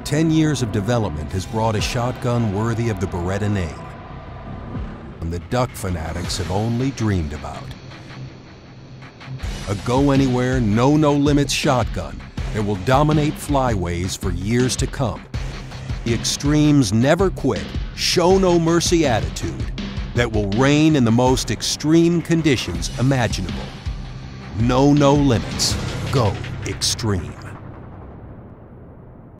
10 years of development has brought a shotgun worthy of the Beretta name, and the duck fanatics have only dreamed about. A go-anywhere, no-limits shotgun that will dominate flyways for years to come. The Xtreme's never quit, show no mercy attitude that will reign in the most extreme conditions imaginable. No limits. Go Xtreme.